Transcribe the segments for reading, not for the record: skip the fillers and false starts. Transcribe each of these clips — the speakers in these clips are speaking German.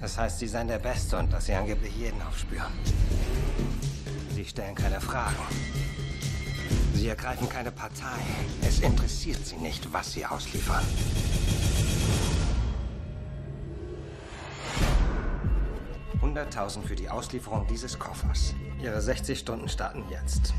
Das heißt, sie seien der Beste und dass sie angeblich jeden aufspüren. Sie stellen keine Fragen. Sie ergreifen keine Partei. Es interessiert sie nicht, was sie ausliefern. $100.000 für die Auslieferung dieses Koffers. Ihre 60 Stunden starten jetzt.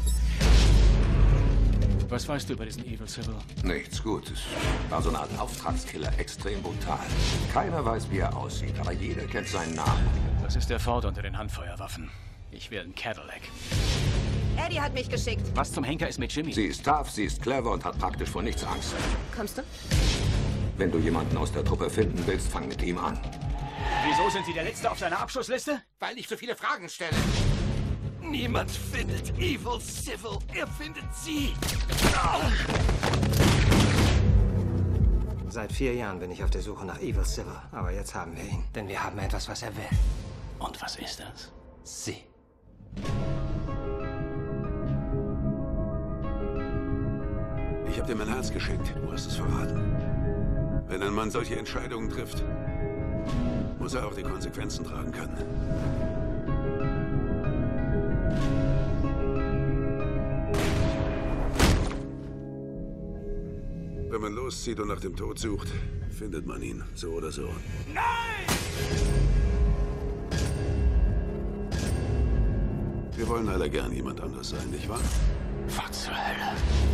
Was weißt du über diesen Evil Civil? Nichts Gutes. War so eine Art Auftragskiller, extrem brutal. Keiner weiß, wie er aussieht, aber jeder kennt seinen Namen. Das ist der Ford unter den Handfeuerwaffen. Ich will einen Cadillac. Eddie hat mich geschickt. Was zum Henker ist mit Jimmy? Sie ist tough, sie ist clever und hat praktisch vor nichts Angst. Kommst du? Wenn du jemanden aus der Truppe finden willst, fang mit ihm an. Wieso sind Sie der Letzte auf seiner Abschussliste? Weil ich so viele Fragen stelle. Niemand findet Evil Civil. Er findet sie. Seit 4 Jahren bin ich auf der Suche nach Evil Civil. Aber jetzt haben wir ihn. Denn wir haben etwas, was er will. Und was ist das? Sie. Ich habe dir mein Herz geschenkt. Du hast es verraten. Wenn ein Mann solche Entscheidungen trifft, muss er auch die Konsequenzen tragen können. Wenn man loszieht und nach dem Tod sucht, findet man ihn, so oder so. Nein! Wir wollen alle gern jemand anders sein, nicht wahr? Was zur Hölle?